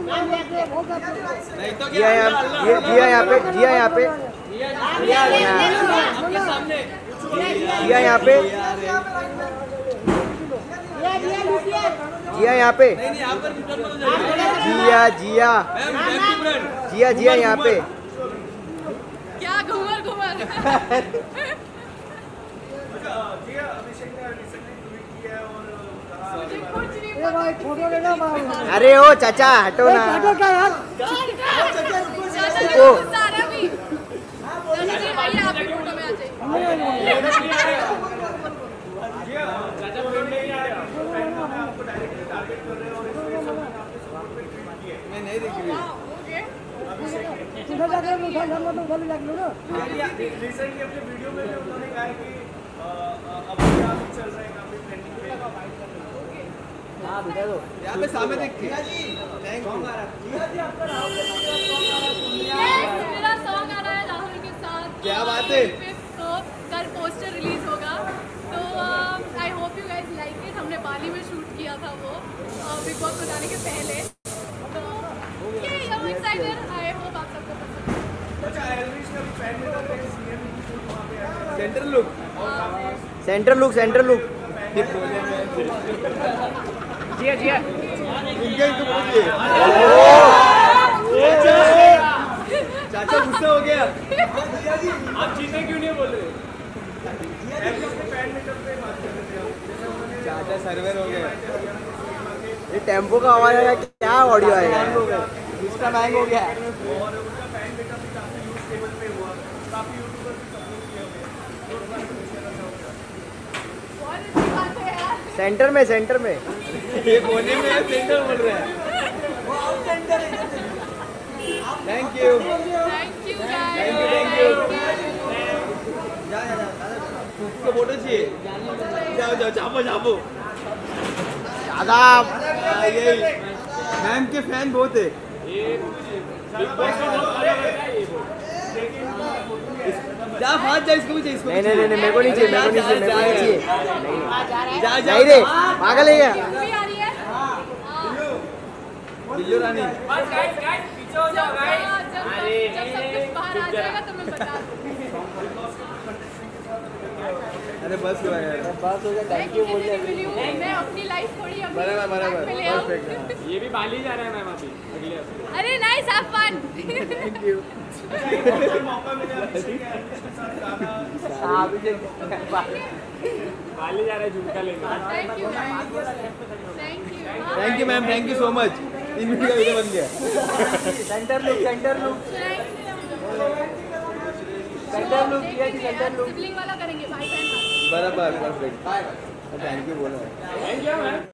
जिया यहाँ पे, जिया यहाँ पे, जिया यहाँ पे, जिया यहाँ पे, जिया जिया जिया जिया यहाँ पे। क्या घूमर घूमर। अरे ओ चाचा हटो ना। ओ सारा भी आइए आप भी फोटो में आ जाइए। मैं नहीं देख रही। रिसेंटली अपने वीडियो में उन्होंने कहा कि अभी आप चल रहे हैं काफी ट्रेंडिंग पे। हाँ बेटा दो यहाँ पे सामने देख के मेरा सॉन्ग आ रहा है राहुल के साथ। क्या बात है। तो कल पोस्टर रिलीज होगा, तो I hope you guys like it. हमने बाली में शूट किया था वो बिग बॉस में जाने के पहले, तो I am excited. I hope आप सबको पसंद। अच्छा एल्विश का फैन में तो सीएम की शूट वहां पे है। Centre look, centre look, centre look. Jiya Jiya इनके इनको पूछिए। चाचा गुस्सा हो गया। आप जीते क्यों नहीं बोल रहे? एल्विश के फैन में कब पे बात कर रहे थे आप? चाचा सर्वर हो गया। ये टेम्पो का आवाज आया, क्या ऑडियो आएगा? इसका महंग हो गया। और उनका फैन मेकअप भी काफी यूज टेबल पे हुआ, काफी यूट्यूबर भी सपोर्ट किया हुआ। बहुत अच्छी बात है यार। सेंटर में, सेंटर में। ये कोने में है, सेंटर बोल रहे हैं। Thank you, thank you guys. Thank you. उसको फोटो चाहिए। जाओ जाओ, छापो छापो। दादा यही मैम के फैन बहुत है। जा हाथ जा, इसको भी चाहिए, इसको नहीं नहीं नहीं, मेरे को नहीं चाहिए, मेरे को नहीं चाहिए, मेरे को नहीं चाहिए। जा जा नहीं रे, पागल है क्या? भी आ रही है। बिल्लू रानी। जब सब कुछ बाहर आ जाएगा तो मैं बता दूंगी। अरे बस हुआ यार, बस हो गया। थैंक यू बोलिए। मैं अपनी लाइफ थोड़ी अपनी बराबर बराबर पे ले आऊं। परफेक्ट। ये भी बाली जा रहा है मैम अभी अगले हफ्ते। अरे nice, have fun. Thank you. मौका मिला एल्विश के साथ गाना। बाली जा रहा है झुमका लेने। Thank you thank you thank you ma'am, thank you so much. 3 minute का वीडियो बन गया। Centre look, centre look, centre look किया कि सेंटर लुक सिबलिंग वाला करेंगे भाई बहन। बराबर परफेक्ट। थैंक यू बोला। Thank you ma'am.